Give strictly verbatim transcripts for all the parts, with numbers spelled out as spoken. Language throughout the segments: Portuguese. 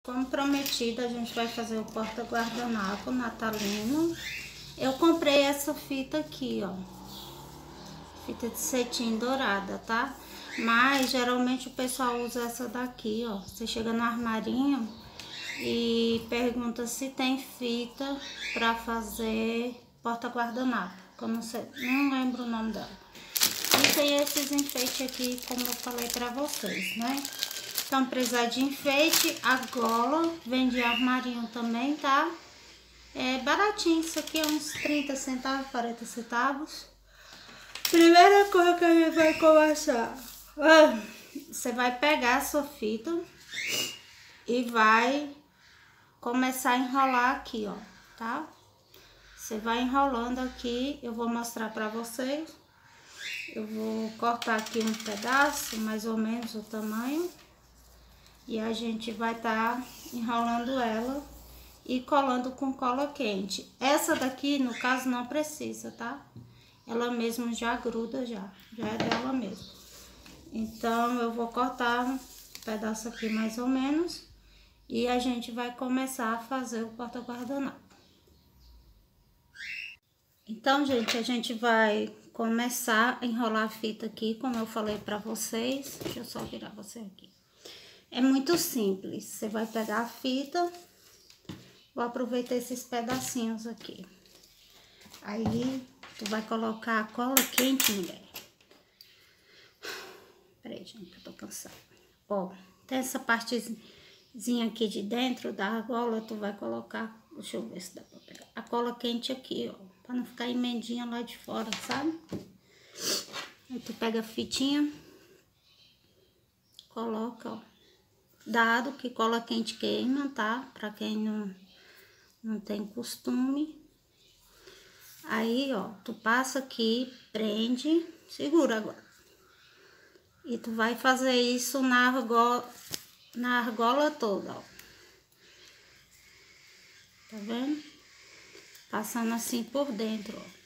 Como prometido, a gente vai fazer o porta-guardanapo natalino. Eu comprei essa fita aqui, ó. Fita de cetim dourada, tá? Mas geralmente o pessoal usa essa daqui, ó. Você chega no armarinho e pergunta se tem fita pra fazer porta-guardanapo. Que eu não sei, não lembro o nome dela. E tem esses enfeites aqui, como eu falei pra vocês, né? Então, precisar de enfeite, a gola, vende armarinho também, tá? É baratinho, isso aqui é uns trinta centavos, quarenta centavos. Primeira coisa que a gente vai começar, você vai pegar a sua fita e vai começar a enrolar aqui, ó, tá? Você vai enrolando aqui, eu vou mostrar pra vocês. Eu vou cortar aqui um pedaço, mais ou menos o tamanho. E a gente vai estar tá enrolando ela e colando com cola quente. Essa daqui, no caso, não precisa, tá? Ela mesmo já gruda, já. Já é dela mesmo. Então, eu vou cortar um pedaço aqui mais ou menos. E a gente vai começar a fazer o porta-guardanapo. Então, gente, a gente vai começar a enrolar a fita aqui, como eu falei pra vocês. Deixa eu só virar você aqui. É muito simples, você vai pegar a fita, vou aproveitar esses pedacinhos aqui. Aí, tu vai colocar a cola quente, mulher. Peraí, gente, que eu tô cansada. Ó, tem essa partezinha aqui de dentro da argola, tu vai colocar, deixa eu ver se dá pra pegar, a cola quente aqui, ó, pra não ficar emendinha lá de fora, sabe? Aí tu pega a fitinha, coloca, ó. Dado que cola quente queima, tá? Pra quem não, não tem costume. Aí, ó, tu passa aqui, prende, segura agora. E tu vai fazer isso na argola, na argola toda, ó. Tá vendo? Passando assim por dentro, ó.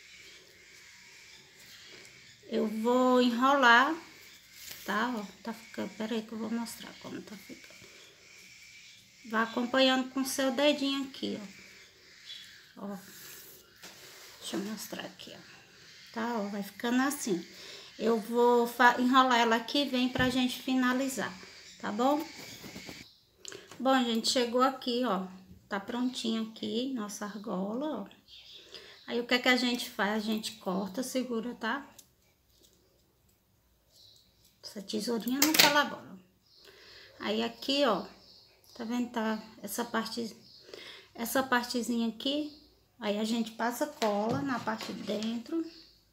Eu vou enrolar, tá? Ó, tá ficando, pera aí que eu vou mostrar como tá ficando. Vai acompanhando com o seu dedinho aqui, ó. Ó. Deixa eu mostrar aqui, ó. Tá, ó, vai ficando assim. Eu vou enrolar ela aqui, vem pra gente finalizar, tá bom? Bom, gente, chegou aqui, ó. Tá prontinho aqui, nossa argola, ó. Aí, o que é que a gente faz? A gente corta, segura, tá? Essa tesourinha não colabora. Aí, aqui, ó. Tá vendo? Tá essa parte, essa partezinha aqui. Aí, a gente passa cola na parte de dentro.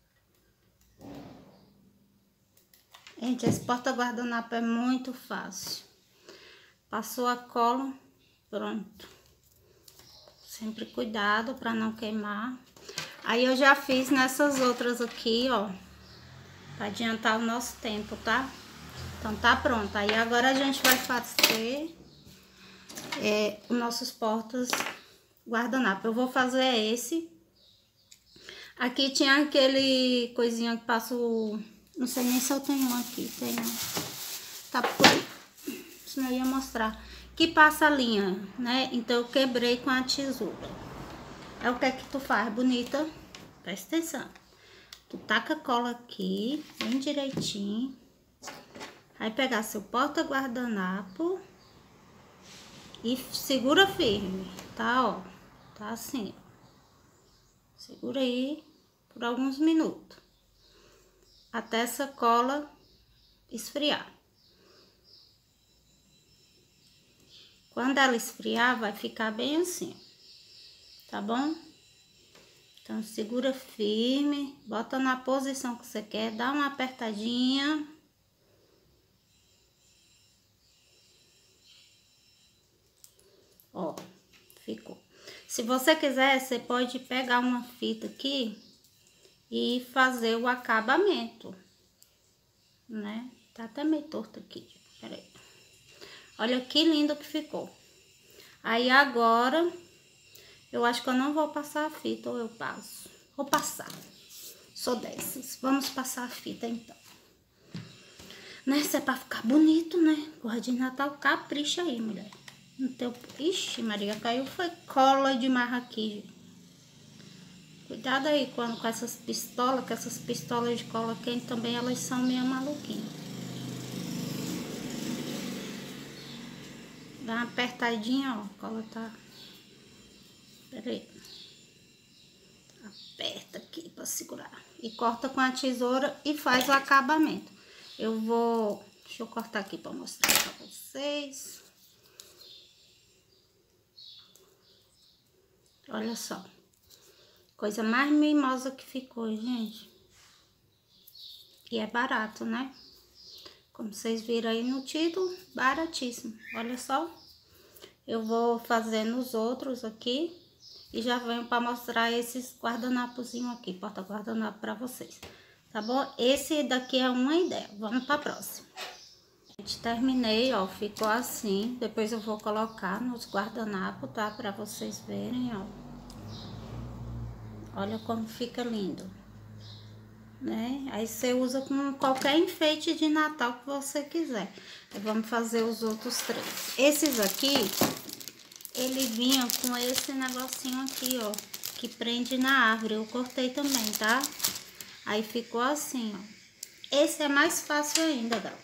Gente, esse porta-guardanapo é muito fácil. Passou a cola, pronto. Sempre cuidado para não queimar. Aí, eu já fiz nessas outras aqui, ó. Pra adiantar o nosso tempo, tá? Então, tá pronto. Aí, agora a gente vai fazer é, os nossos portas guardanapo. Eu vou fazer esse. Aqui tinha aquele coisinha que passa o... Não sei nem se eu tenho um aqui. Tem. Tá por aí. Senão eu ia mostrar. Que passa a linha, né? Então, eu quebrei com a tesoura. É o que é que tu faz, bonita? Presta atenção. Tu taca a cola aqui, bem direitinho. Aí, pegar seu porta-guardanapo. E segura firme, tá? Ó, tá assim, ó. Segura aí por alguns minutos. Até essa cola esfriar. Quando ela esfriar, vai ficar bem assim, tá bom? Então, segura firme, bota na posição que você quer, dá uma apertadinha. Ó, ficou. Se você quiser, você pode pegar uma fita aqui e fazer o acabamento, né? Tá até meio torto aqui, peraí. Olha que lindo que ficou. Aí, agora, eu acho que eu não vou passar a fita, ou eu passo. Vou passar. Sou dessas. Vamos passar a fita, então. Né? Isso é pra ficar bonito, né? Cor de Natal, capricha aí, mulher. Não Então, ixi, Maria, caiu foi cola de marra aqui. Cuidado aí quando, com essas pistolas, que essas pistolas de cola quente também, elas são meio maluquinhas. Dá uma apertadinha, ó, a cola tá... Pera aí. Aperta aqui pra segurar. E corta com a tesoura e faz o acabamento. Eu vou... Deixa eu cortar aqui pra mostrar pra vocês. Olha só. Coisa mais mimosa que ficou, gente. E é barato, né? Como vocês viram aí no título, baratíssimo. Olha só. Eu vou fazendo os outros aqui. E já venho para mostrar esses guardanapozinhos aqui. Porta-guardanapo para vocês. Tá bom? Esse daqui é uma ideia. Vamos para a próxima. Gente, terminei, ó. Ficou assim. Depois eu vou colocar nos guardanapos, tá? Para vocês verem, ó. Olha como fica lindo, né? Aí você usa com qualquer enfeite de Natal que você quiser. Aí vamos fazer os outros três. Esses aqui, ele vinha com esse negocinho aqui, ó, que prende na árvore. Eu cortei também, tá? Aí ficou assim, ó. Esse é mais fácil ainda, galera.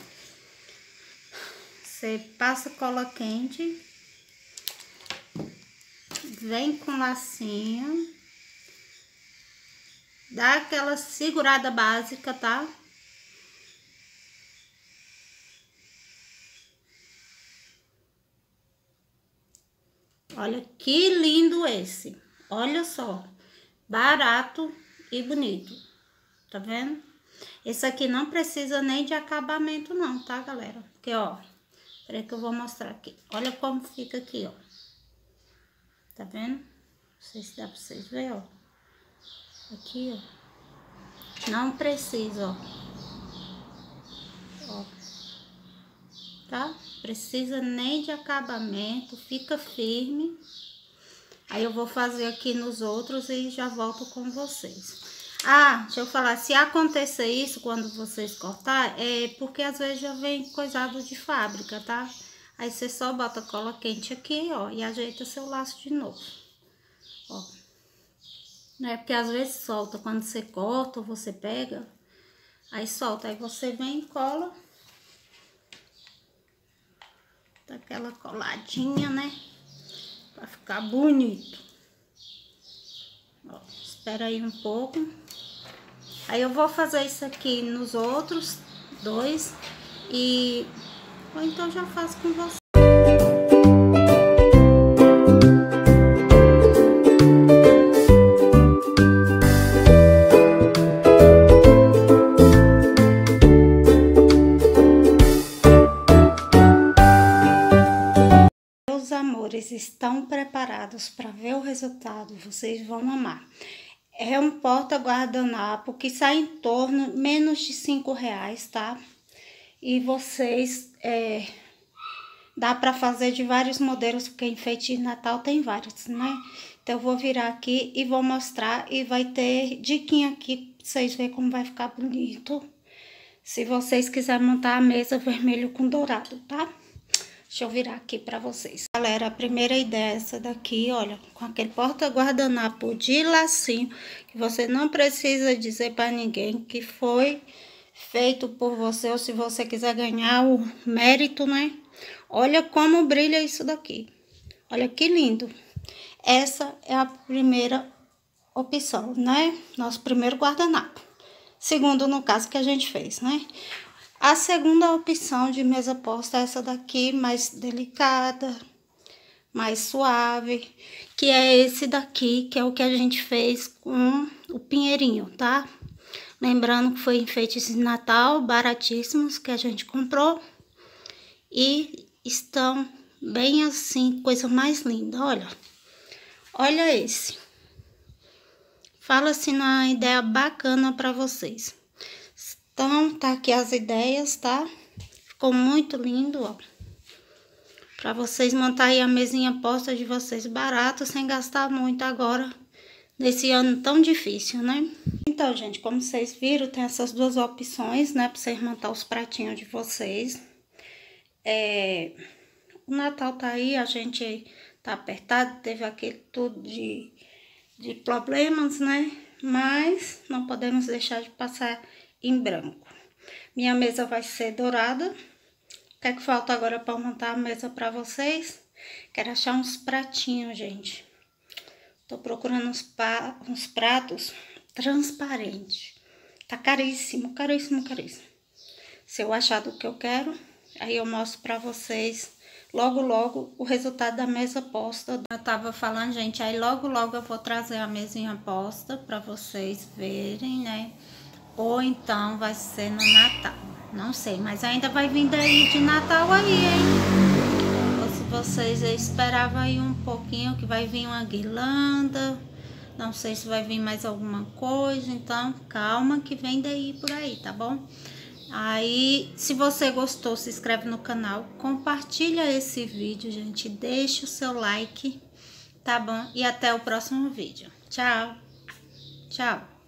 Você passa cola quente, vem com lacinho. Dá aquela segurada básica, tá? Olha que lindo esse. Olha só. Barato e bonito. Tá vendo? Esse aqui não precisa nem de acabamento não, tá, galera? Porque, ó. Peraí que eu vou mostrar aqui. Olha como fica aqui, ó. Tá vendo? Não sei se dá pra vocês verem, ó. Aqui, ó. Não precisa, ó. Ó. Tá? Precisa nem de acabamento. Fica firme. Aí eu vou fazer aqui nos outros e já volto com vocês. Ah, deixa eu falar. Se acontecer isso quando vocês cortar, é porque às vezes já vem coisado de fábrica, tá? Aí você só bota cola quente aqui, ó. E ajeita seu laço de novo. Ó. Não é porque às vezes solta, quando você corta ou você pega, aí solta, aí você vem e cola, dá aquela coladinha, né, pra ficar bonito. Ó, espera aí um pouco, aí eu vou fazer isso aqui nos outros dois, e ou então já faço com você. Amores, estão preparados para ver o resultado? Vocês vão amar. É um porta-guardanapo que sai em torno menos de cinco reais, tá? E vocês é, dá para fazer de vários modelos, porque enfeite de Natal tem vários, né? Então eu vou virar aqui e vou mostrar, e vai ter diquinha aqui pra vocês verem como vai ficar bonito. Se vocês quiserem montar a mesa vermelho com dourado, tá? Deixa eu virar aqui pra vocês. Galera, a primeira ideia é essa daqui, olha, com aquele porta-guardanapo de lacinho, que você não precisa dizer pra ninguém que foi feito por você, ou se você quiser ganhar o mérito, né? Olha como brilha isso daqui. Olha que lindo. Essa é a primeira opção, né? Nosso primeiro guardanapo. Segundo, no caso, que a gente fez, né? A segunda opção de mesa posta é essa daqui, mais delicada, mais suave, que é esse daqui, que é o que a gente fez com o pinheirinho, tá? Lembrando que foi enfeites de Natal, baratíssimos, que a gente comprou. E estão bem assim, coisa mais linda, olha. Olha esse. Fala assim na ideia bacana para vocês. Então, tá aqui as ideias, tá? Ficou muito lindo, ó. Pra vocês montarem a mesinha posta de vocês barato, sem gastar muito agora, nesse ano tão difícil, né? Então, gente, como vocês viram, tem essas duas opções, né? Pra vocês montar os pratinhos de vocês. É... o Natal tá aí, a gente tá apertado, teve aquele tudo de, de problemas, né? Mas não podemos deixar de passar em branco. Minha mesa vai ser dourada. O que é que falta agora para montar a mesa para vocês? Quero achar uns pratinhos, gente. Tô procurando uns, pa uns pratos transparentes. Tá caríssimo, caríssimo, caríssimo. Se eu achar do que eu quero, aí eu mostro pra vocês logo, logo o resultado da mesa posta. Eu tava falando, gente, aí logo, logo eu vou trazer a mesinha posta pra vocês verem, né? Ou então vai ser no Natal. Não sei, mas ainda vai vir daí de Natal aí, hein? Ou se vocês esperavam aí um pouquinho que vai vir uma guirlanda. Não sei se vai vir mais alguma coisa, então calma que vem daí por aí, tá bom? Aí, se você gostou, se inscreve no canal, compartilha esse vídeo, gente, deixa o seu like, tá bom? E até o próximo vídeo. Tchau, tchau.